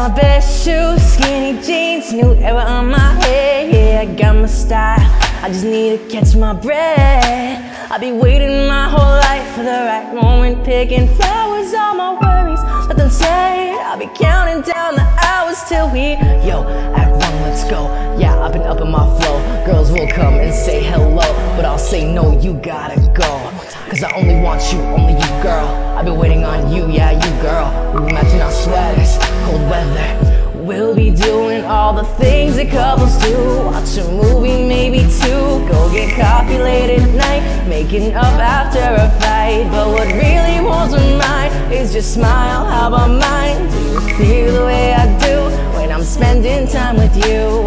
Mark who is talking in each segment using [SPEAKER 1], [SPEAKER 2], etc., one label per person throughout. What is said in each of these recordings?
[SPEAKER 1] my best shoes, skinny jeans, new era on my head. Yeah, I got my style, I just need to catch my breath. I've been waiting my whole life for the right moment, picking flowers, all my worries, let them say it. I'll be counting down the hours till we, yo, act wrong, let's go. Yeah, I've been up in my flow, girls will come and say hello, but I'll say no, you gotta go, cause I only want you, only you, girl. I've been waiting on you, yeah, you, girl. We'll be matching our sweaters, cold weather. We'll be doing all the things that couples do. Watch a movie, maybe two. Go get coffee late at night, making up after a fight. But what really wants my mind is just smile, how about mine? Do you feel the way I do when I'm spending time with you?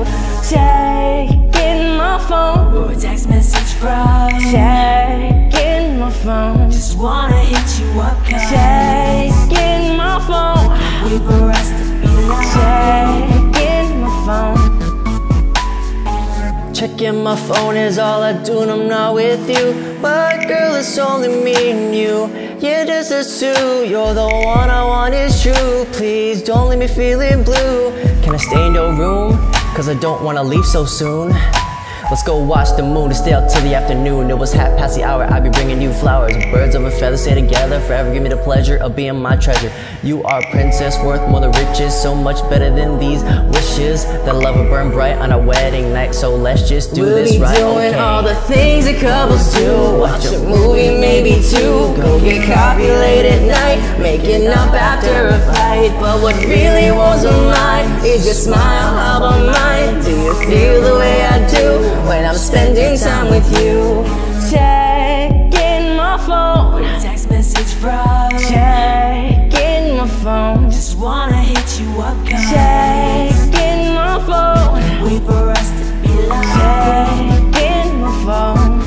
[SPEAKER 1] Checking my phone, or a text message from. Checking my phone, just wanna hit you up, cause checking my phone, wait for us to be live. Checking my phone, checking my phone is all I do when I'm not with you. But girl, it's only me and you. Yeah, just us two. You're the one I want, is true. Please don't leave me feeling blue. Can I stay in your room? Cause I don't wanna leave so soon. Let's go watch the moon and stay out till the afternoon. It was 1:30, I'd be bringing you flowers. Birds of a feather stay together forever, give me the pleasure of being my treasure. You are a princess, worth more than riches, so much better than these wishes. That love will burn bright on our wedding night, so let's just do this right,
[SPEAKER 2] We'll be doing
[SPEAKER 1] okay.
[SPEAKER 2] all the things that couples do. Watch a movie, maybe two. Go get coffee late at night, making up after a fight. But what really wants my mind is your smile, how about mine? Do you feel the way I do when I'm spending time with you?
[SPEAKER 1] Checking my phone,
[SPEAKER 2] A text message from.
[SPEAKER 1] checking my phone,
[SPEAKER 2] Just wanna hit you up, cause
[SPEAKER 1] checking my phone,
[SPEAKER 2] wait for us to be live.
[SPEAKER 1] checking my phone.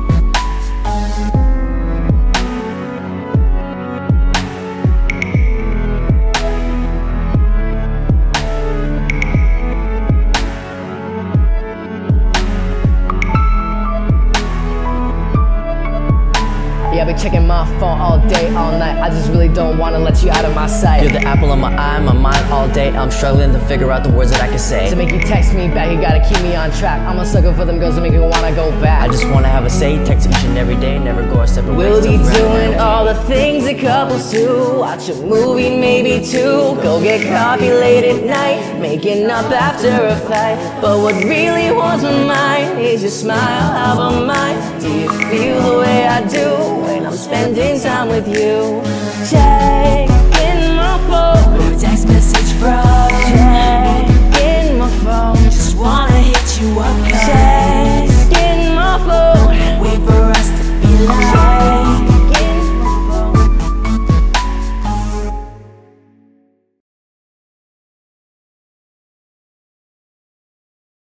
[SPEAKER 2] Yeah, I be checking my phone all day, all night. I just really don't wanna let you out of my sight.
[SPEAKER 1] You're the apple of my eye, my mind all day. I'm struggling to figure out the words that I can say.
[SPEAKER 2] To make you text me back, you gotta keep me on track. I'm a sucker for them girls that make you wanna go back.
[SPEAKER 1] I just wanna have a say, text each and every day, never go our separate ways.
[SPEAKER 2] We'll be
[SPEAKER 1] till forever.
[SPEAKER 2] doing all the things that couples do. Watch a movie, maybe two. Go get coffee late at night, making up after a fight. But what really wants my mind is your smile, how about mine? Do you feel the way I do when I'm spending time with you?